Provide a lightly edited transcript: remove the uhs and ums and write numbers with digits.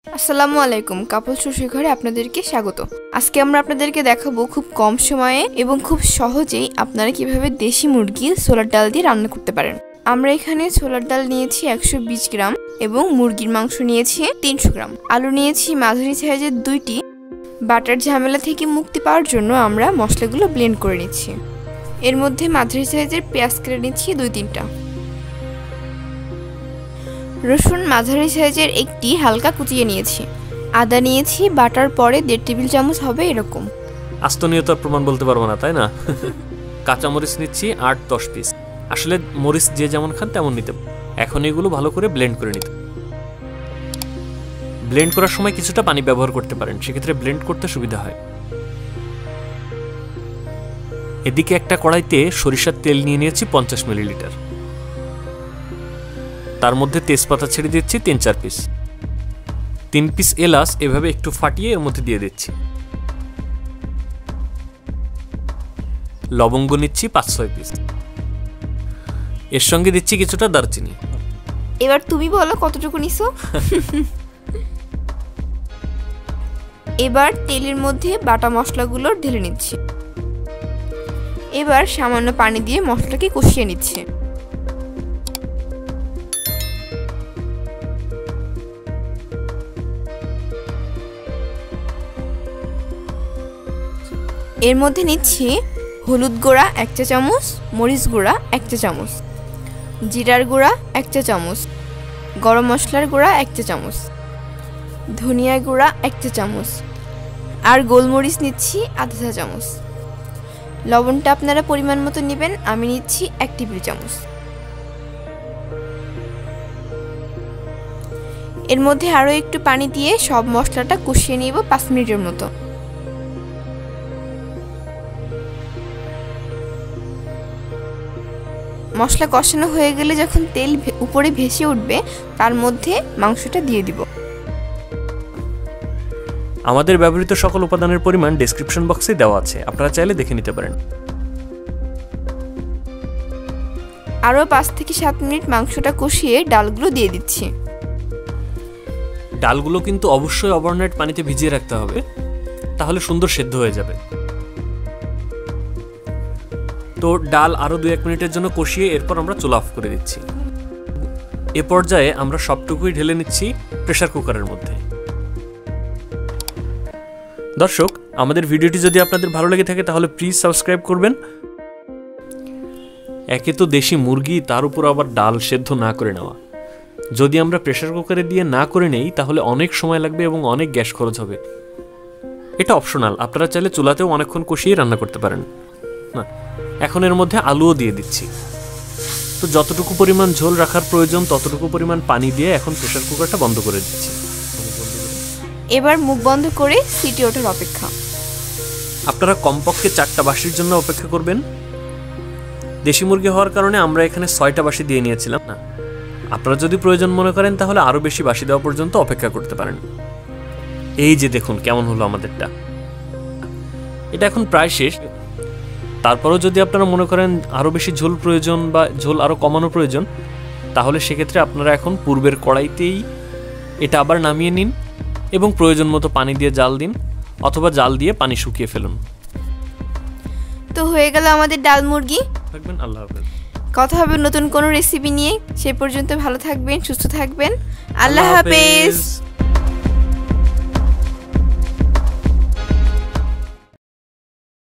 আসসালামু আলাইকুম, কাপল শশীর ঘরে আপনাদেরকে স্বাগত। আজকে আমরা আপনাদেরকে দেখাবো খুব কম সময়ে এবং খুব সহজেই আপনারা কিভাবে দেশি মুরগির ছোলার ডাল দিয়ে রান্না করতে পারেন। আমরা এখানে ছোলার ডাল নিয়েছি 120 গ্রাম এবং মুরগির মাংস নিয়েছি 300 গ্রাম। আলু নিয়েছি মাঝারি সাইজের 2টি। বাটার ঝামেলা থেকে মুক্তি পাওয়ার জন্য আমরা মশলাগুলো ব্লেন্ড করে নিচ্ছি। এর মধ্যে মাঝারি সাইজের পেঁয়াজ কেটে নিচ্ছি 2-3টা। রসুন মাঝারি সাইজের একটি হালকা কুচিয়ে নিয়েছি। আদা নিয়েছি বাটার পরে 1.5 টেবিল চামচ হবে এরকম। আস্তনীয়তার প্রমাণ বলতে পারবো না, তাই না? কাঁচামরিচ নিচ্ছি 8-10 পিস। আসলে মরিচ যে যেমন খান তেমন নিতে। এখন এগুলো ভালো করে ব্লেন্ড করে নিতে। ব্লেন্ড করার সময় কিছুটা পানি ব্যবহার করতে পারেন, সেক্ষেত্রে ব্লেন্ড করতে সুবিধা হয়। এদিকে একটা কড়াইতে সরিষার তেল নিয়ে নিয়েছি 50 মিলিলিটার। তার মধ্যে তেজপাতা ছেড়ে দিচ্ছি 3-4 পিস। 3 পিস এলাচ এভাবে একটু ফাটিয়ে এর মধ্যে দিয়ে দিচ্ছি। লবঙ্গ নিচ্ছি 5-6 পিস। এর সঙ্গে দিচ্ছি কিছুটা দারচিনি। এবার তুমি বলো কতটুকু নিছো। এবার তেলের মধ্যে বাটা মশলাগুলো ঢেলে নিচ্ছি। এবার সামান্য পানি দিয়ে মশলাকে কষিয়ে নিচ্ছি। এর মধ্যে নিচ্ছি হলুদ গুঁড়া 1 চা চামচ, মরিচ গুঁড়া 1 চা চামচ, জিরার গুঁড়া 1 চা চামচ, গরম মশলার গুঁড়া 1 চা চামচ, ধনিয়া গুঁড়া 1 চা চামচ আর গোলমরিচ নিচ্ছি আধা চা চামচ। লবণটা আপনারা পরিমাণ মতো নেবেন, আমি নিচ্ছি 1 টেবিল চামচ। এর মধ্যে আরও একটু পানি দিয়ে সব মশলাটা কষিয়ে নিব 5 মিনিটের মতো। মশলা কষানো হয়ে গেলে যখন তেল উপরে ভেসে উঠবে তার মধ্যে মাংসটা দিয়ে দিব। আমাদের ব্যবহৃত সকল উপাদানের পরিমাণ ডেসক্রিপশন বক্সে দেওয়া আছে, আপনারা চাইলে দেখে নিতে পারেন। আরও 5 থেকে 7 মিনিট মাংসটা কষিয়ে ডালগুলো দিয়ে দিচ্ছি। ডালগুলো কিন্তু অবশ্যই ওভারনাইট পানিতে ভিজিয়ে রাখতে হবে, তাহলে সুন্দর সেদ্ধ হয়ে যাবে। তো ডাল আরও 2-1 মিনিটের জন্য কষিয়ে এরপর আমরা চুলা অফ করে দিচ্ছি। এ পর্যায়ে আমরা সবটুকুই ঢেলে নিচ্ছি প্রেসার কুকারের মধ্যে। দর্শক, আমাদের ভিডিওটি যদি আপনাদের ভালো লেগে থাকে তাহলে প্লিজ সাবস্ক্রাইব করবেন। একে তো দেশি মুরগি, তার উপর আবার ডাল সেদ্ধ না করে নেওয়া। যদি আমরা প্রেসার কুকারে দিয়ে না করে নেই তাহলে অনেক সময় লাগবে এবং অনেক গ্যাস খরচ হবে। এটা অপশনাল, আপনারা চাইলে চুলাতেও অনেকক্ষণ কষিয়ে রান্না করতে পারেন। না, এখন এর মধ্যে আলুও দিয়ে দিচ্ছি। তো যতটুকু পরিমাণ ঝোল রাখার প্রয়োজন ততটুকু পরিমাণ পানি দিয়ে এখন প্রেসার কুকারটা বন্ধ করে দিচ্ছি। এবার মুখ বন্ধ করে সিটি ওঠার অপেক্ষা। আপনারা কমপক্ষে 4টা বাঁশির জন্য অপেক্ষা করবেন। দেশি মুরগি হওয়ার কারণে আমরা এখানে 6টা বাঁশি দিয়ে নিয়েছিলাম। না, আপনারা যদি প্রয়োজন মনে করেন তাহলে আরও বেশি বাঁশি দেওয়া পর্যন্ত অপেক্ষা করতে পারেন। এই যে দেখুন কেমন হলো আমাদেরটা। এটা এখন প্রায় শেষ। তারপরেও যদি আপনারা মনে করেন আরও বেশি ঝোল প্রয়োজন বা ঝোল আরও কমানো প্রয়োজন, তাহলে সেক্ষেত্রে আপনারা এখন পূর্বের কড়াইতেই এটা আবার নামিয়ে নিন এবং প্রয়োজন মতো পানি দিয়ে জাল দিন, অথবা জাল দিয়ে পানি শুকিয়ে ফেলুন। তো হয়ে গেল আমাদের ডাল মুরগি। থাকবেন, আল্লাহ হাফেজ। কথা হবে নতুন কোনো রেসিপি নিয়ে। সে পর্যন্ত ভালো থাকবেন, সুস্থ থাকবেন। আল্লাহ হাফেজ।